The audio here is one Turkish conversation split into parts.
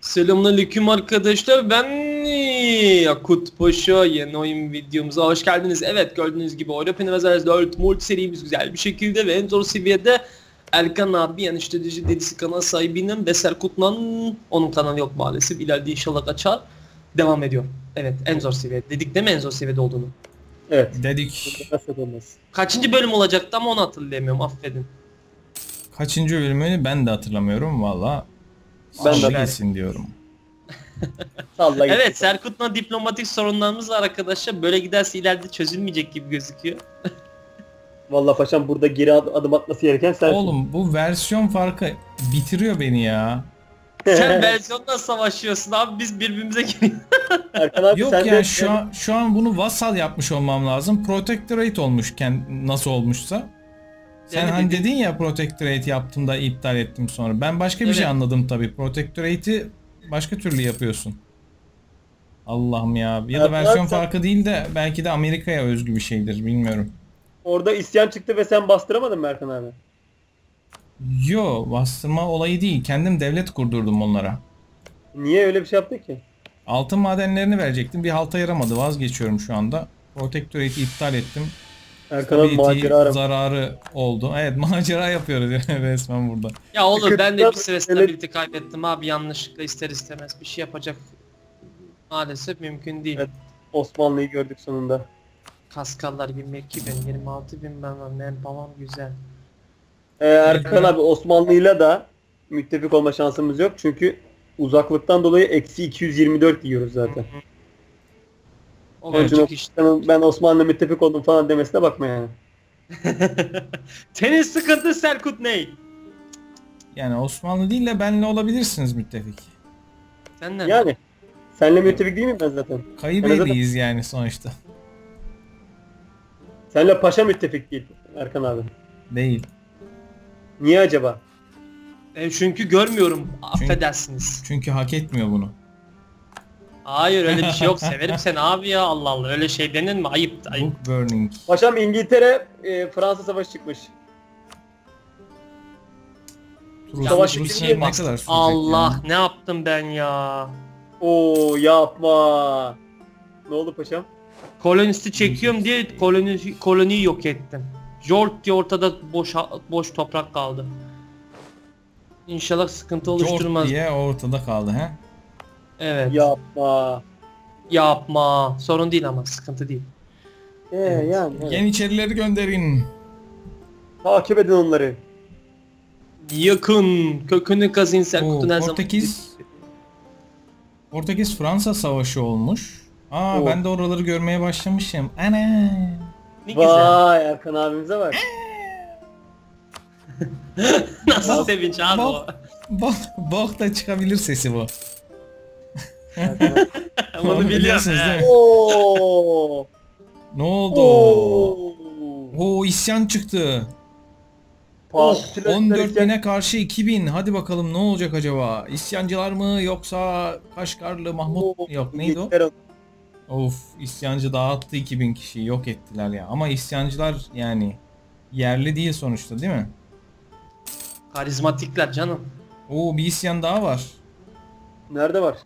Selamünaleyküm arkadaşlar. Ben Yakut Paşa. Yeni oyun videomuza hoş geldiniz. Evet, gördüğünüz gibi Europa Universalis 4 multi serimiz güzel bir şekilde ve en zor seviyede Erkan abi, yani işte dedisi kanal sahibinin ve Serkut'la, onun kanalı yok maalesef. İleride inşallah açar. Devam ediyor. Evet, en zor seviye. Dedik değil mi en zor seviyede olduğunu? Evet. Dedik. Kaçıncı bölüm olacaktı ama onu hatırlayamıyorum, affedin. Kaçıncı bölümünü ben de hatırlamıyorum valla. Ben de gitsin diyorum. Salla gitsin. Evet, Serkut'la diplomatik sorunlarımız var arkadaşlar. Böyle giderse ileride çözülmeyecek gibi gözüküyor. Vallahi paşam burada geri adım atması gereken sen. Oğlum bu versiyon farkı bitiriyor beni ya. Sen versiyonla savaşıyorsun abi, biz birbirimize giriyoruz. Erkan abi Yok sen ya de şu an bunu vassal yapmış olmam lazım. Protectorate olmuş nasıl olmuşsa. Sen Yani hani dedin ya Protectorate yaptım da iptal ettim sonra. Ben başka bir şey Evet. anladım tabii. Protectorate'i başka türlü yapıyorsun. Allah'ım ya. Ya da Erkan versiyon abi sen- farkı değil de belki de Amerika'ya özgü bir şeydir bilmiyorum. orada isyan çıktı ve sen bastıramadın mı Erkan abi? Yo, bastırma olayı değil. Kendim devlet kurdurdum onlara. Niye öyle bir şey yaptın ki? Altın madenlerini verecektim. Bir halta yaramadı. Vazgeçiyorum şu anda. Protectorate'i iptal ettim. Erkan abi Stability macera arama. zararı oldu. Evet, macera yapıyoruz resmen burada. Ya olur, ben de bir Sıkıntıdan süre öyle- stability kaybettim abi, yanlışlıkla ister istemez bir şey yapacak. Maalesef mümkün değil. Evet. Osmanlı'yı gördük sonunda. Kaskallar 22.000, 26.000 ben var. Manpower güzel. Erkan abi Osmanlı'yla da müttefik olma şansımız yok çünkü uzaklıktan dolayı eksi 224 yiyoruz zaten. O Onun için küçük işte. ben Osmanlı'yla müttefik oldum falan demesine bakma yani. Senin sıkıntı Serkut ney? Yani Osmanlı değil de benle olabilirsiniz müttefik. Senden. Yani senle müttefik değil miyim ben zaten? Kaybediyiz yani sonuçta. Senle paşa müttefik değil Erkan abi. Değil. Niye acaba? Çünkü görmüyorum. Affedersiniz. Çünkü hak etmiyor bunu. Hayır, öyle bir şey yok. Severim seni abi ya, Allah Allah. Öyle şey denir mi? Ayıp. Ayıp. Book burning. Paşam İngiltere Fransa savaşı çıkmış. Savaş Rusya bitince ne kadar sürecek Allah, yani? ne yaptım ben ya? Oo yapma. Ne oldu paşam? Kolonisti çekiyorum diye koloniyi yok ettim. Jort diye ortada boş toprak kaldı. İnşallah sıkıntı oluşturmaz. Jort diye ortada kaldı he. Evet. Yapma. Yapma. Sorun değil ama sıkıntı değil. Yani. Evet. Yeniçerileri gönderin. Takip edin onları. Yakın. Kökünü kazın Serkut'un her zaman. Portekiz Fransa savaşı olmuş. Oo. Ben de oraları görmeye başlamışım. Ana. Ne güzel. Vay Erkan abimize bak. Nasıl sevinç abi o. Bok da çıkabilir sesi bu. Erkan abi. Bunu biliyorsun biliyorsunuz değil he. mi? Oo. Ne oldu? Oo. Oo, isyan çıktı. Partiler 14.000'e karşı 2.000. Hadi bakalım ne olacak acaba? İsyancılar mı yoksa Kaşgarlı Mahmut? Yok neydi o? İngiltere- Of, isyancı dağıttı 2.000 kişiyi, yok ettiler ya. Ama isyancılar yani yerli değil sonuçta değil mi? Karizmatikler canım. Oo, bir isyan daha var. Nerede var?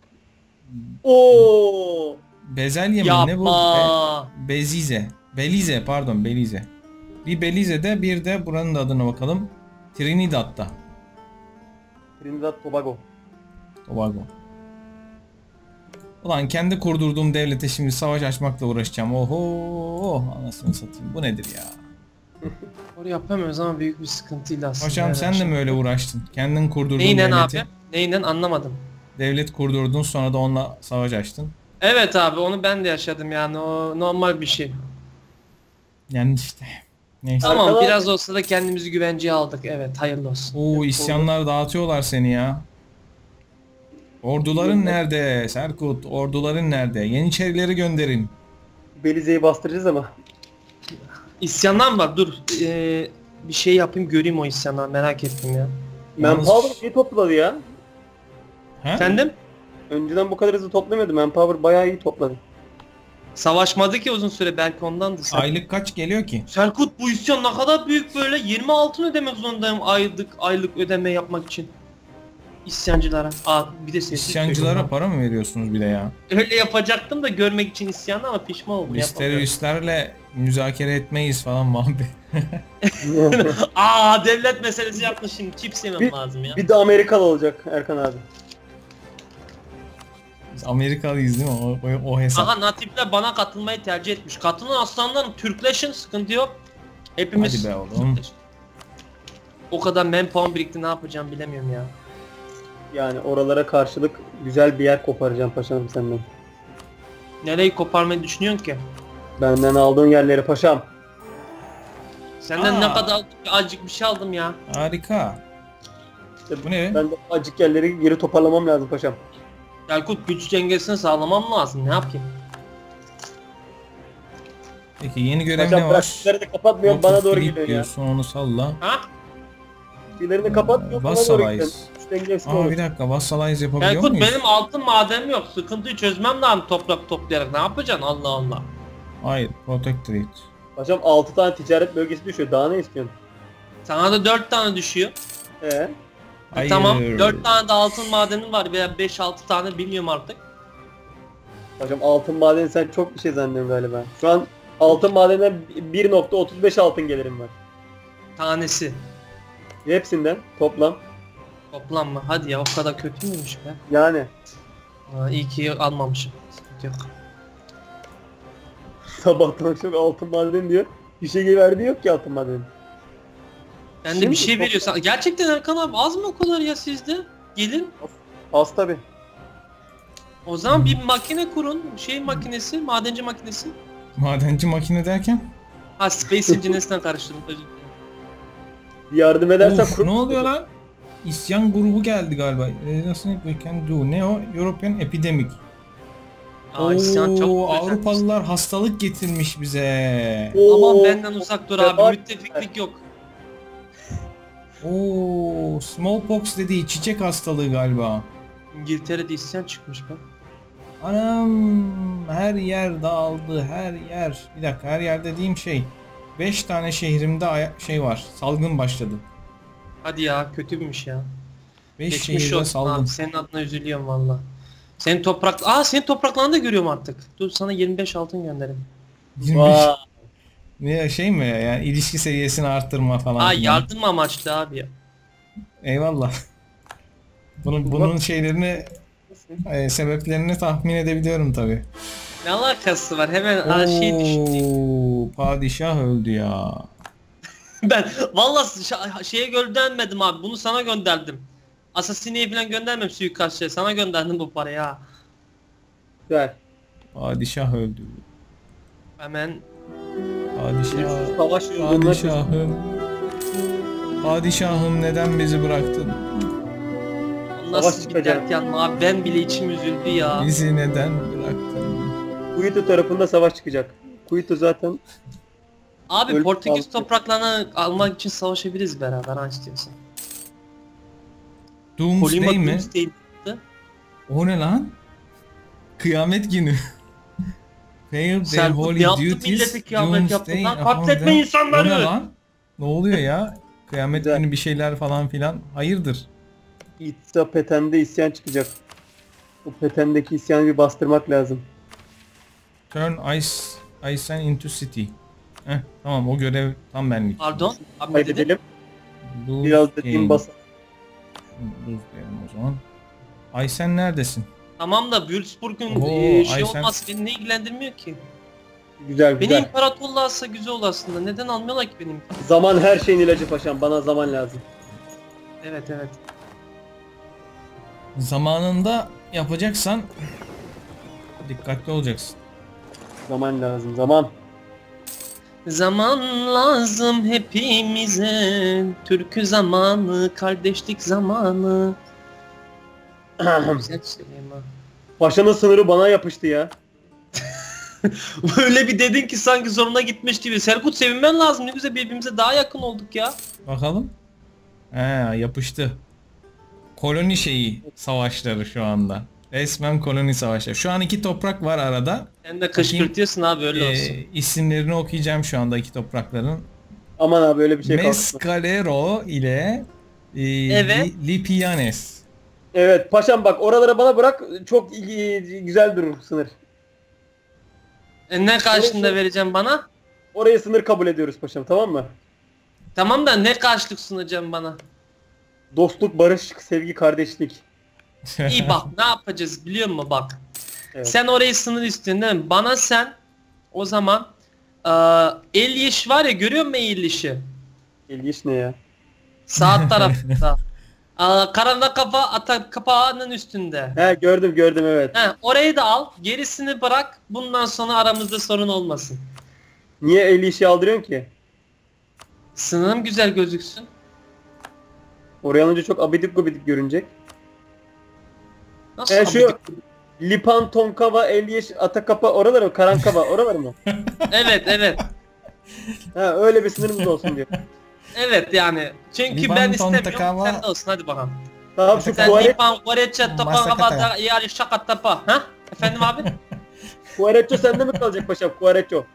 Oo. Bezelye mi ne bu? Yapma. Bezize. Belize pardon, Belize. Bir Belize'de, bir de buranın da adına bakalım. Trinidad'da. Trinidad Tobago. Tobago. Ulan kendi kurdurduğum devlete şimdi savaş açmakla uğraşacağım. Oho, anasını satayım. Bu nedir ya? Doğru yapamıyoruz ama büyük bir sıkıntıyla aslında. Paşam Evet, sen de mi öyle uğraştın? Kendin kurdurduğun Neyle devleti. abi? Neyle anlamadım. Devlet kurdurdun, sonra da onunla savaş açtın. Evet abi, onu ben de yaşadım yani, o normal bir şey. Yani işte. Neyse. Tamam, Arkadan- biraz olsa da kendimizi güvenceye aldık, evet, hayırlı olsun. Oo, isyanlar dağıtıyorlar seni ya. Orduların nerede? Serkut, orduların nerede? Yeniçerileri gönderin. Belize'yi bastıracağız ama. İsyanlar mı var? Dur, bir şey yapayım göreyim o isyanları, merak ettim ya. Yalnız- Manpower iyi topladı ya. He? Efendim? Önceden bu kadar hızlı toplamıyordu. Manpower bayağı iyi topladı. Savaşmadı ki uzun süre, belki ondandı. Aylık kaç geliyor ki? Serkut, bu isyan ne kadar büyük böyle, 20 altın ödemek zorundayım aylık ödeme yapmak için. İsyancılara. Bir de sessiz İsyancılara söylüyorum para mı veriyorsunuz bir de ya? lan. Öyle yapacaktım da görmek için isyanı ama pişman oldum. Biz yapamıyorum. teröristlerle müzakere etmeyiz falan muhabbet. Devlet meselesi yaptın şimdi. Chips yemem lazım ya. Bir de Amerikalı olacak Erkan abi. Biz Amerikalıyız değil mi? O hesap. Aha natifler bana katılmayı tercih etmiş. Katılın aslanlarım, Türkleşin, sıkıntı yok. Hepimiz Hadi be oğlum. Türkleşin. O kadar manpower birikti, ne yapacağım bilemiyorum ya. Yani oralara karşılık güzel bir yer koparacağım paşam senden. Nereyi koparmayı düşünüyorsun ki? Benden aldığın yerleri paşam. Senden ne kadar azıcık bir şey aldım ya. Harika. İşte Bu ne? ben de acık yerleri geri toparlamam lazım paşam. Erkut, güç dengesini sağlamam lazım, ne yapayım? Peki yeni görev Paşam ne bırak var? şunları da kapatmıyorum bana doğru Flip gidiyor ya. diyorsun, onu salla. Ha? Şunları kapatmıyorum bana doğru gidiyor. Vassalize. Güç dengesi Aa olur. bir dakika, Vassalize yapabiliyor Erkut, muyuz? benim altın madenim yok. Sıkıntıyı çözmem lazım toprak toplayarak. Ne yapacaksın Allah Allah. Hayır, Protectorate. Paşam 6 tane ticaret bölgesi düşüyor. Daha ne istiyorsun? Sana da 4 tane düşüyor. Hayır. Tamam, 4 tane de altın madenim var veya 5-6 tane bilmiyorum artık. Paşam altın madeni sen çok bir şey zannediyorsun galiba. Şu an altın madeninden 1.35 altın gelirim var. Tanesi. Hepsinden toplam. Toplam mı? Hadi ya, o kadar kötü müymüş be? Yani İyi ki almamışım. Sıkıntı yok. sabahtan akşam altın madeni diyor. Bir şey verdiği yok ki altın madeni. Ben de Şimdi bir şey toplam- veriyorsan. Gerçekten Erkan abi, az mı o kadar ya sizde? Gelin. Az tabi. O zaman bir makine kurun. Şey makinesi, madenci makinesi. Madenci makine derken? Ha, Space Engineers'den karıştırdım, özür dilerim. Yardım edersen Of, ne oluyor lan? İsyan grubu geldi galiba. Nasıl we can do? Ne o? European Epidemic. İsyan çok Oo, güzel. Avrupalılar hastalık getirmiş bize. Aman benden uzak dur abi, müttefiklik yok. Oo, smallpox dediği çiçek hastalığı galiba. İngiltere'de isyan çıkmış be. Anam, her yer dağıldı, her yer. Bir dakika, her yer dediğim şey. 5 tane şehrimde şey var, salgın başladı. Hadi ya, kötüymüş ya. 5 Geçmiş şehirde olsun salgın. abi, senin adına üzülüyorum valla. Senin senin topraklarını da görüyorum artık. Dur, sana 25 altın gönderim. 25. Vay. Ne şey mi yani, ilişki seviyesini arttırma falan filan. Yardım amaçlı abi ya. Eyvallah. Bunun şeylerini, sebeplerini tahmin edebiliyorum tabi. Ne alakası var? Hemen şey düşün. Oo, padişah öldü ya. Ben valla şeye göndermedim abi. Bunu sana gönderdim. Assassini'ye falan göndermem, suikastçıya. Sana gönderdim bu parayı ha. Güzel. Padişah öldü. Hemen Padişah. Savaş yolunda Padişahım. Padişahım, neden bizi bıraktın? nasıl Savaş bir çıkacak. dert yanma abi. Ben bile içim üzüldü ya. Bizi neden bıraktın? Kuito tarafında savaş çıkacak. Kuito zaten Abi Ölüp Portekiz kaldı. topraklarını almak için savaşabiliriz beraber ha, istiyorsan. Doomsday Colima mi? Doomsday. O ne lan? Kıyamet günü. Fail their Sen holy ne yaptın, duties, millete kıyamet yaptın doomsday lan? upon Katletme them. insanları! O ne lan? Ne oluyor ya? Kıyamet Güzel. günü bir şeyler falan filan. Hayırdır? İtsa Peten'de isyan çıkacak. O Peten'deki isyanı bir bastırmak lazım. Turn Isen into city. Tamam, o görev tam benlik. Pardon? Abi ne dedin? Kaydedelim. Lose Biraz dediğim game. bas. Lose diyelim o zaman. Aysen neredesin? Tamam da Würzburg'un Oo, şey Aysen. olması beni ne ilgilendirmiyor ki. Güzel Beni güzel. imparatorluğa alsa güzel olur aslında. Neden almıyorlar ki benim? Zaman her şeyin ilacı paşam. Bana zaman lazım. Evet. Zamanında yapacaksan dikkatli olacaksın. Zaman lazım. Zaman. Zaman lazım hepimize. Türkü zamanı, kardeşlik zamanı. Güzel söyleyeyim ha. Paşanın sınırı bana yapıştı ya. Öyle bir dedin ki sanki zoruna gitmiş gibi. Serkut, sevinmen lazım. Ne güzel, birbirimize daha yakın olduk ya. Bakalım. Yapıştı. Koloni savaşları şu anda. Resmen koloni savaşları. Şu an 2 toprak var arada. Sen de kışkırtıyorsun abi, öyle olsun. İsimlerini okuyacağım şu anda 2 toprakların. Aman abi öyle bir şey kalsın. Mescalero ile Evet. Lipianes. Evet paşam bak oraları bana bırak. Çok güzel durur sınır. Ne karşılığında Orası- vereceğim bana? Oraya sınır kabul ediyoruz paşam, tamam mı? Tamam da ne karşılık sunacağım bana? Dostluk, barış, sevgi, kardeşlik. İyi bak ne yapacağız biliyor musun bak. Evet. Sen orayı sınır istiyorsun değil mi? Bana sen o zaman el iş var ya, görüyor musun el işi? İlginç ne ya? Sağ tarafta. Karanlık kafa ata kapağının üstünde. He gördüm evet. He, orayı da al. Gerisini bırak. Bundan sonra aramızda sorun olmasın. Niye 50 işi aldırıyorsun ki? Sınırım güzel gözüksün. Oraya alınca çok abidik gubidik görünecek. Nasıl Şu abidik? Lipan, Tonkava, Elyeş, Atakapa oralar mı? Karankava oralar mı? Evet. Ha öyle bir sınırımız olsun diyor. Evet yani. Çünkü Liban ben istemiyorum. Tontakava- Sen de olsun hadi bakalım. Tamam şu Sen Kuvaret, Lipan, Koreçe, Topa, Masakata. Havada, yani Şakatapa. Ha? Efendim abi? Kuvaretço sende mi kalacak paşam? Kuvaretço.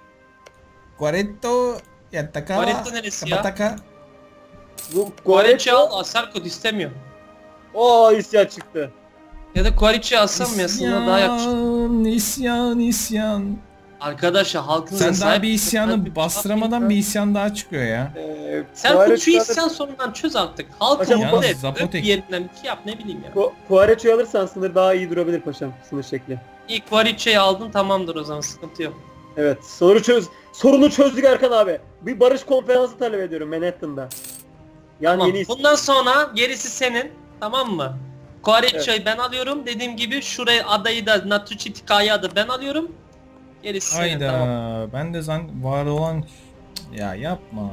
Quaretto Yattakawa Quaretto neresi ya? Kapataka. Bu Koreçe Kuvaretço. al. Asar kod istemiyor. Oo isyan çıktı. Ya da Koreçe alsam ya sınır daha yakışır. İsyan. Arkadaşlar halkınıza Sen daha sahip bir isyanı çıkın. bastıramadan bir isyan daha çıkıyor ya. Sen Kuvaretço- şu isyan sorundan çöz artık. Halkı Hocam, mutlu yalnız et. Zapotek- Bir yerinden bir şey yap ne bileyim ya. Kuvaretço'yu alırsan sınır daha iyi durabilir paşam. Sınır şekli. İlk Koreçe'yi aldın tamamdır o zaman sıkıntı yok. Evet. Sorunu çözdük Erkan abi. Bir barış konferansı talep ediyorum Manhattan'da. Yani Tamam. yeni Bundan sonra gerisi senin, tamam mı? Koreçe'yi ben alıyorum. Dediğim gibi şuraya adayı da Natuchi Tika'yı adı ben alıyorum. Gerisi senin, Hayda tamam. ben de var olan ya yapma.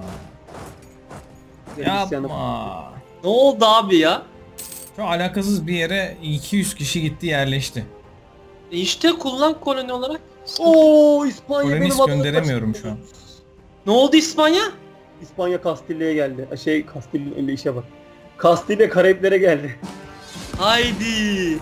isyanı- Yapma. Ne oldu abi ya? Çok alakasız bir yere 200 kişi gitti yerleşti. İşte kullan koloni olarak. Oo İspanya Kolonist benim adıma gönderemiyorum kaçtı. şu an. Ne oldu İspanya? İspanya Kastilya'ya geldi. Kastilya öyle işe bak. Kastilya Karayiplere geldi. Haydi.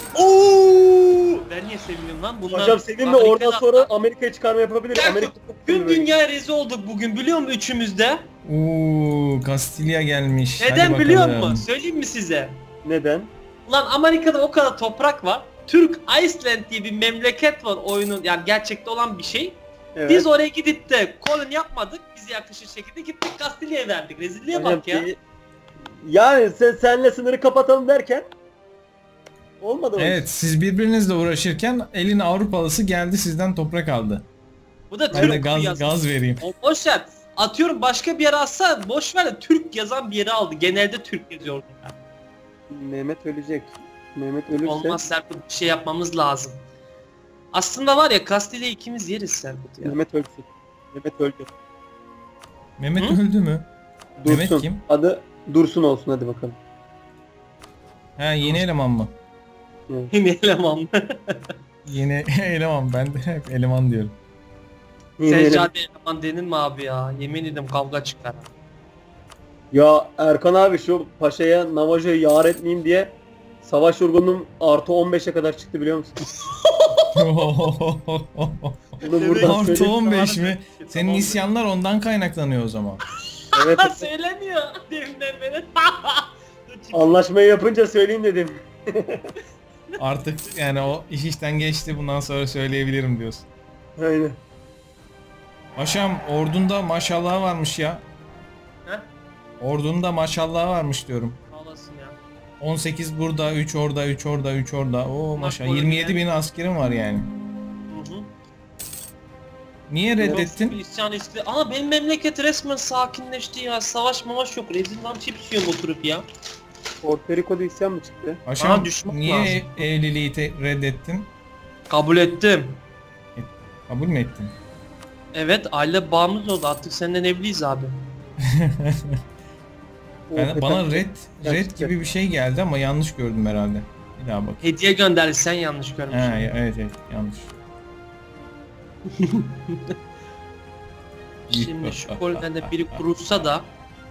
Oo! Ben niye seviniyorum lan? Bunlar Hocam seninle Amerika'da- oradan sonra Amerika'ya çıkarma yapabilir. Ya, Amerika çok Tüm sinirli. dünyaya rezil olduk bugün biliyor musun üçümüz de? Uuu Kastilya gelmiş. Hadi Neden biliyor bakalım. musun? Söyleyeyim mi size? Neden? Ulan Amerika'da o kadar toprak var. Türk Iceland diye bir memleket var oyunun, yani gerçekte olan bir şey. Evet. Biz oraya gidip de koloni yapmadık. Bize yakışır şekilde gittik Kastilya'ya verdik. Rezilliğe Hocam bak ya. Yani senle sınırı kapatalım derken olmadı o iş. Evet siz birbirinizle uğraşırken elin Avrupalısı geldi sizden toprak aldı. Bu da Ben de Türk gaz yazan. vereyim. O boş ver. Atıyorum başka bir yere atsa boş ver de Türk yazan bir yere aldı. Genelde Türk yazıyor orada. Mehmet ölecek. Mehmet ölürse Olmaz Serkut, bir şey yapmamız lazım. Aslında var ya Kastilya'yı ikimiz yeriz Serkut ya. Mehmet ölsün. Mehmet öldü. Mehmet Hı? öldü mü? Mehmet Dursun. kim? Adı Dursun olsun hadi bakalım. Ha yeni eleman mı? Yine eleman. Yeni eleman ben de hep eleman diyorum. Seccade eleman denir mi abi ya? Yemin ederim kavga çıkar. Ya Erkan abi şu paşaya Navajo'yu yar etmeyeyim diye savaş yorgunluğum artı 15'e kadar çıktı biliyor musun? Bunu buradan Artı söyleyeyim. 15 mi? Senin isyanlar ondan kaynaklanıyor o zaman. Evet. Söylemiyor deminden beri. Anlaşmayı yapınca söyleyeyim dedim. Artık yani o iş işten geçti bundan sonra söyleyebilirim diyorsun. Aynen. Paşam ordunda maşallah varmış ya. Heh? Ordunda maşallah varmış diyorum. Ağlasın ya. 18 burada, 3 orada, 3 orada, 3 orada. Oo maşallah oğlum 27 bin ya. askerim var yani. Hı hı. Niye Bir reddettin? isyan isti. Ama benim memleket resmen sakinleşti ya. Savaş mavaş yok. Rezil lan chips yiyorum oturup ya. Porto Rico'da isyan mı çıktı? Paşam Bana düşman niye lazım. evliliği reddettin? Kabul ettim. Kabul mü ettin? Evet aile bağımız oldu. Artık senden evliyiz abi. Bana red Gerçekten. gibi bir şey geldi ama yanlış gördüm herhalde. Bir daha bak. Hediye gönderdi sen yanlış görmüşsün. Ha, evet yanlış. Şimdi şu kolonide biri kurulsa da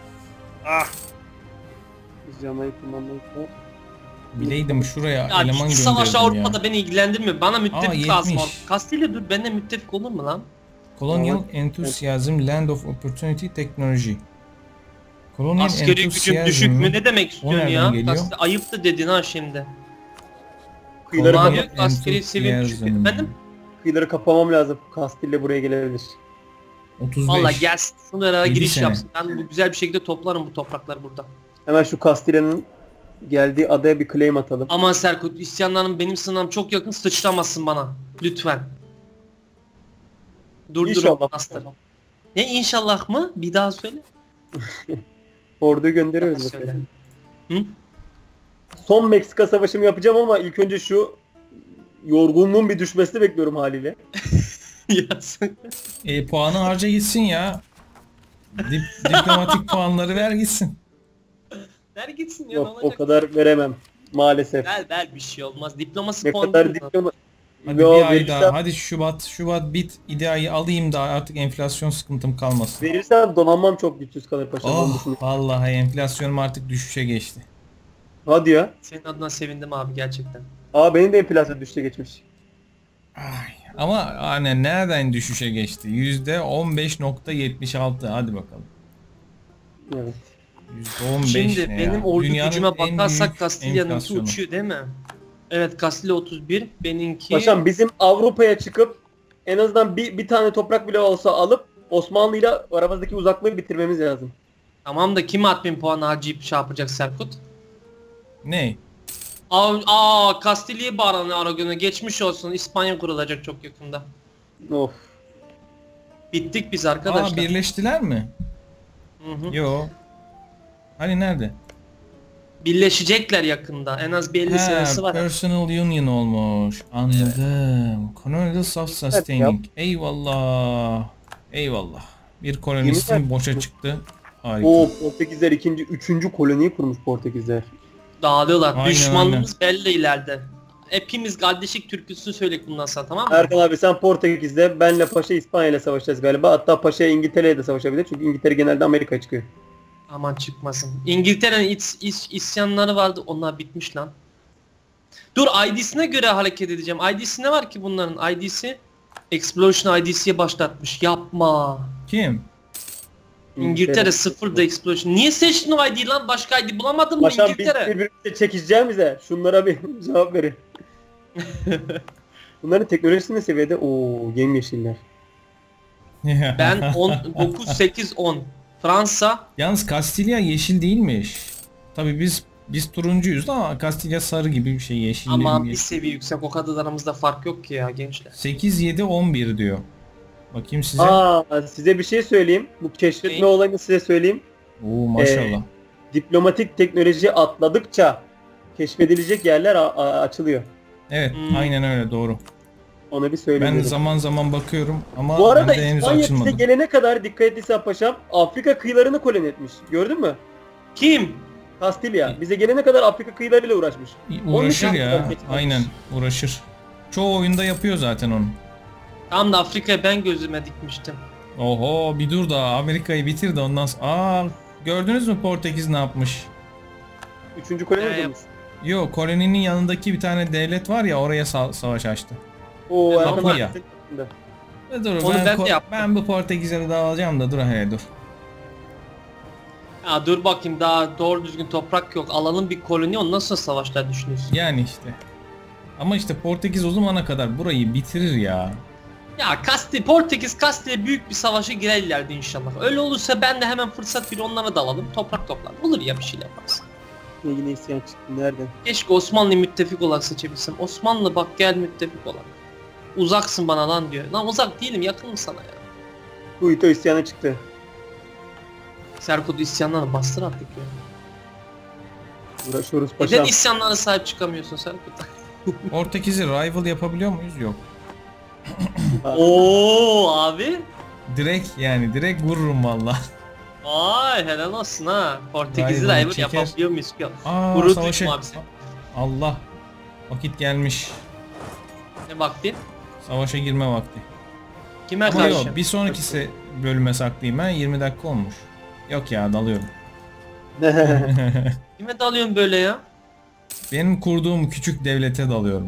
Biz Jamaika, Jamaika. Bileydim şuraya ya eleman iç savaş gönderdim ya. Avrupa'da beni ilgilendirmiyor. Bana müttefik Aa, lazım. 70. Kastilya dur benimle müttefik olur mu lan? Colonial Evet. Enthusiasm, Land of Opportunity, Technology. Colonial Askeri gücüm enthusiasm düşük mi? mü? Ne demek O istiyorsun nereden ya? geliyor? Ayıp da dedin ha şimdi. Kıyıları, Colonial Colonial askeri seviye düşük. enthusiasm. Efendim? kıyıları kapamam lazım. Kastilya buraya gelebilir. 35. Valla gelsin. Sınırlara 7 giriş sene. yapsın. Ben bu güzel bir şekilde toplarım bu toprakları burada. Hemen şu Kastilya'nın geldiği adaya bir claim atalım. Aman Serkut, isyanlarım benim sınırım çok yakın, sıçramazsın bana. Lütfen. Durdurun İnşallah. master. Ne inşallah mı? Bir daha söyle. Orduyu Bir daha gönderiyoruz söyle. bakalım. Hı? Son Meksika savaşımı yapacağım ama ilk önce şu yorgunluğun bir düşmesini bekliyorum haliyle. Ya sen- Puanı harca gitsin ya. Diplomatik puanları ver gitsin. Ver gitsin ya, ne Yok o olacak? kadar veremem maalesef. Ver bir şey olmaz. Diplomasi Ne puanı kadar değil mi? diploma... Hadi Yo, bir ay verirsem- daha. Hadi Şubat bit ideayı alayım da artık enflasyon sıkıntım kalmasın. Verirsen donanmam çok güçsüz kalır paşam. Onu Oh düşünün. vallahi enflasyonum artık düşüşe geçti. Hadi ya. Senin adına sevindim abi gerçekten. Aa benim de enflasyon düşüşe geçmiş. Ay, ama hani nereden düşüşe geçti? %15.76 hadi bakalım. Evet. %15 Şimdi ne benim ya? ordu Dünyanın gücüme en bakarsak büyük Kastilya'nınki enflasyonu. uçuyor değil mi? Evet, Kastilya 31, benimki... Paşam bizim Avrupa'ya çıkıp en azından bir tane toprak bile olsa alıp Osmanlı'yla aramızdaki uzaklığı bitirmemiz lazım. Tamam da kim 6000 puan harcayıp şey yapacak Serkut? Ne? Kastilya'yı bağıran Aragon'a geçmiş olsun. İspanya kurulacak çok yakında. Of. Bittik biz arkadaşlar. Birleştiler mi? Hı hı. Yo. Hani nerede? Birleşecekler yakında. En az bir 50 senesi var. Personal Union olmuş. Anladım. Colonial Self-Sustaining. Eyvallah. Eyvallah. Bir kolonistim Yemin boşa çıktı. Harika. O Portekizler üçüncü koloniyi kurmuş Portekizler. Dağılıyorlar. Aynen, Düşmanlığımız belli ileride. Hepimiz kardeşlik türküsünü söyleyek bundan sonra, tamam mı? Erkan abi sen Portekiz'de, benle Paşa İspanya'yla savaşacağız galiba. Hatta Paşa İngiltere'yle de savaşabilir. Çünkü İngiltere genelde Amerika'ya çıkıyor. Aman çıkmasın. İngiltere'nin isyanları vardı. Onlar bitmiş lan. Dur, ID'sine göre hareket edeceğim. ID'si ne var ki bunların? ID'si Explosion ID'siye başlatmış. Yapma. Kim? İngiltere sıfırda Explosion. Niye seçtin o ID'yi lan? Başka ID bulamadın mı Paşam biz İngiltere? birbirimize çekişeceğimize şunlara bir cevap verin. Bunların teknolojisi ne seviyede? Oo yemyeşiller. Ben 9, 8, 10. Fransa. Yalnız Kastilya yeşil değilmiş. Tabii biz turuncuyuz ama Kastilya sarı gibi bir şey, yeşil. Ama bir seviye yüksek. O kadar aramızda fark yok ki ya gençler. 8 7 11 diyor. Bakayım size. Size bir şey söyleyeyim. Bu keşfetme Ne? olayını size söyleyeyim. Oo maşallah. Diplomatik teknoloji atladıkça keşfedilecek yerler açılıyor. Evet, Hmm. aynen öyle, doğru. Onu bir söyleyeyim. Ben de dedim. zaman zaman bakıyorum ama Bu arada bende henüz İspanya bize açılmadı. gelene kadar dikkat ettiysen paşam Afrika kıyılarını koloni etmiş. Gördün mü? Kim? Kastilya. Bize gelene kadar Afrika kıyılarıyla uğraşmış. Uğraşır Onun ya. için- Aynen, uğraşır. Çoğu oyunda yapıyor zaten onu. Tam da Afrika'ya ben gözüme dikmiştim. Oho, bir dur da Amerika'yı bitir de ondan sonra. Gördünüz mü Portekiz ne yapmış? Üçüncü koloni Ee, olmuş. Yo, koloninin yanındaki bir tane devlet var ya, oraya savaş açtı. Oo Evet, Erkan Papua. abi senin aklında. Dur Onu ben de yaptım. ben bu Portekizleri de alacağım da dur hele dur. Ya dur bakayım, daha doğru düzgün toprak yok. Alalım bir koloni, ondan sonra savaşlar düşünüyorsun. Yani işte. Ama işte Portekiz o zamana kadar burayı bitirir ya. Ya Portekiz Kastilya büyük bir savaşa girer ileride inşallah. Öyle olursa ben de hemen fırsat bir onlara dalalım. Toprak toplar. Olur ya, bir şey yaparız. Yine isyan çıktı. Nereden? Keşke Osmanlı müttefik olarak seçebilsem. Osmanlı bak gel müttefik olarak. Uzaksın bana lan diyor. Lan uzak değilim, yakınım sana ya. Kuito isyana çıktı. Serkut'u isyanlarına bastır artık ya. Uğraşıyoruz Neden paşam. isyanlara sahip çıkamıyorsun Serkut? Portekiz'i rival yapabiliyor muyuz? Yok. Oo abi. Direkt vururum valla. Ay helal olsun ha. Portekiz'i Rival rival çeker. yapabiliyor muyuz ki? Aa, Gurur savaşa... duydum abi sen. Allah. Vakit gelmiş. Ne vakti? Savaşa girme vakti. Kime Ama karşı? yok, bir sonraki bölüme saklayayım ben. 20 dakika olmuş. Yok ya, dalıyorum. Kime dalıyorsun böyle ya? Benim kurduğum küçük devlete dalıyorum.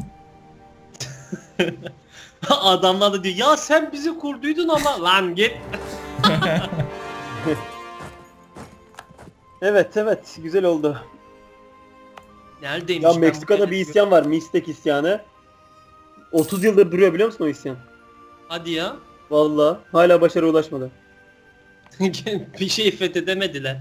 Adamlar da diyor ya sen bizi kurduydun ama lan git. Evet evet güzel oldu. Neredeymiş? Ya Ben Meksika'da bu- bir isyan var. Mistek isyanı. 30 yıldır duruyor biliyor musun o isyan? Hadi ya. Vallahi hala başarıya ulaşmadı. Bir şey fethedemediler.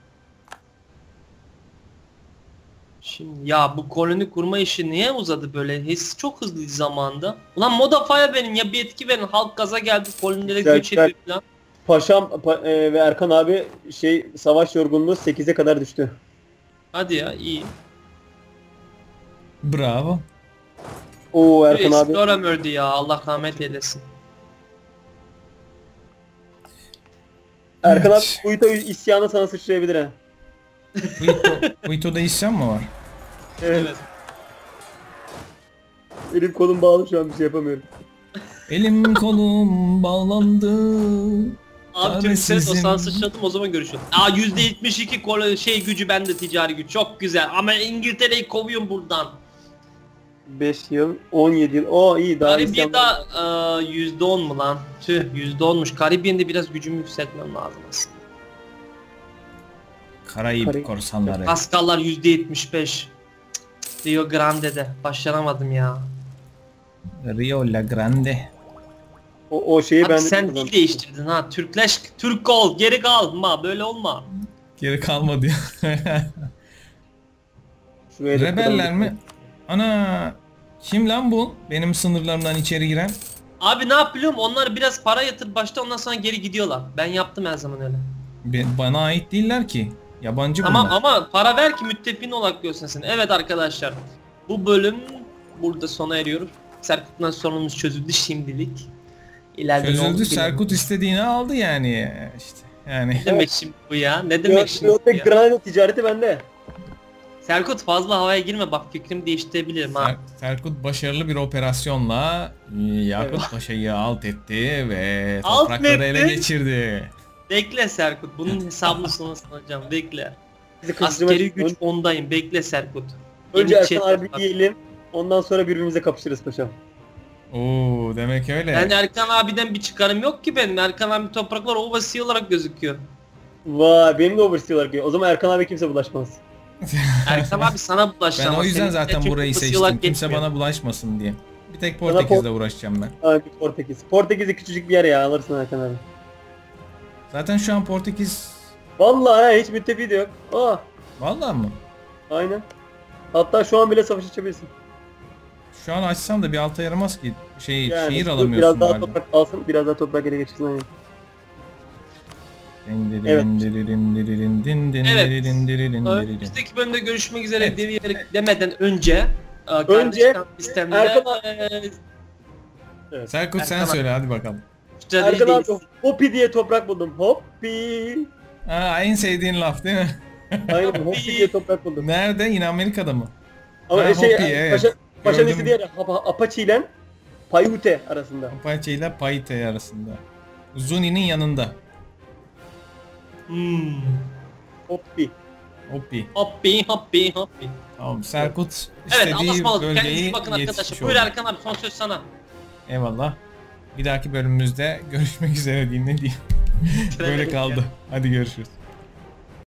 Şimdi ya bu koloni kurma işi niye uzadı böyle? His çok hızlı zamanda. Ulan modifier benim ya, bir etki verin. Halk gaza geldi, kolonilere Güzel, göç ediyor falan. Paşam ve Erkan abi savaş yorgunluğu 8'e kadar düştü. Hadi ya, iyi. Bravo. Oo Bir Erkan abi. Explorer öldü ya, Allah rahmet eylesin. Erkan abi Evet. Kuito isyanı sana sıçrayabilir ha. Kuito'da isyan mı var? Evet. Evet. Elim kolum bağlı şu an bir şey yapamıyorum. Elim kolum bağlandı. Abi tüm ses o Çaresizim. sana sıçradım, o zaman görüşelim. Aa %72 gücü bende, ticari güç çok güzel ama İngiltere'yi kovuyorum buradan. 5 yıl, 17 yıl. Oo iyi daha isyan var. Karibiya'da %10 mu lan? Tüh, %10'muş. Karibiya'da biraz gücümü yükseltmem lazım aslında. Karayip korsanları. Paskallar %75. Rio Grande'de başaramadım ya. Rio La Grande. O şeyi Abi ben sen dil değiştirdin ha. Türk ol, geri kalma, böyle olma. Geri kalmadı ya. Şuraya da Rebeller kuralım. mi? Ana. Kim lan bu? Benim sınırlarımdan içeri giren. Abi ne yapıyorum? Onlar biraz para yatır başta, ondan sonra geri gidiyorlar. Ben yaptım her zaman öyle. Bana ait değiller ki. Yabancı Tamam bunlar. ama para ver ki müttefiğin olarak görsün. Evet arkadaşlar. Bu bölüm burada sona eriyor. Serkut'tan sorunumuz çözüldü şimdilik. İleride ne olur Çözüldü. bilmiyorum. Serkut istediğini aldı yani. İşte yani. Ne demek şimdi bu ya? Ne demek şimdi bu Tek ya? Granada ticareti bende. Serkut fazla havaya girme, bak fikrimi değiştirebilirim ha. Serkut başarılı bir operasyonla Yakut Paşa'yı alt etti ve Alt toprakları mı ele etti? geçirdi. Bekle Serkut, bunun hesabını sonra soracağım, bekle. Bizi kızdırmak Askeri için güç ondayım, bekle Serkut. önce Yeni Erkan chat abi var. yiyelim. Ondan sonra birbirimize kapışırız paşam. Oo demek öyle. Ben Erkan abiden bir çıkarım yok ki benim. Erkan abi topraklar overseer olarak gözüküyor. Vay benim de overseer olarak geliyor. O zaman Erkan abi kimse bulaşmaz. Erkan abi sana Ben bulaşacağım. o yüzden zaten burayı seçtim. Kimse bana... bana bulaşmasın diye. Bir tek Bana Portekiz'le uğraşacağım ben. Abi Portekiz. Portekiz de küçücük bir yer ya alırsın Erkan abi. Zaten şu an Portekiz... Vallahi ha, hiç müttefiği de yok. Aa Vallahi mı? aynen. Hatta şu an bile savaş açabilirsin. Şu an açsam da bir alta yaramaz ki. Şehir dur, alamıyorsun biraz daha galiba. toprak alsın, biraz daha toprak ele geçirsin. Aynen. Evet. Önümüzdeki bölümde görüşmek üzere Evet. demeden önce Erkan Serkut sen Erkan abi. söyle hadi bakalım. Erkan abi Hopi diye toprak buldum. Hopi. Aa, en sevdiğin laf değil mi? Aynen Hopi diye toprak buldum. Nerede? Yine Amerika'da mı? Ama Ha, şey Hopi, evet. Paşa'nın Gördüm. istediği yer Apache ile Paiute arasında. Apache ile Paite arasında. Zuni'nin yanında. Hopi. Hopi. Hoppi. Tamam Serkut Evet, Allah'a istediği ısmarladık. Kendinize bölgeyi iyi bakın arkadaşlar. yetişmiş Buyur oldu. Erkan abi, son söz sana. Eyvallah. Bir dahaki bölümümüzde görüşmek üzere diyeyim ne diyeyim. Böyle kaldı. Hadi görüşürüz.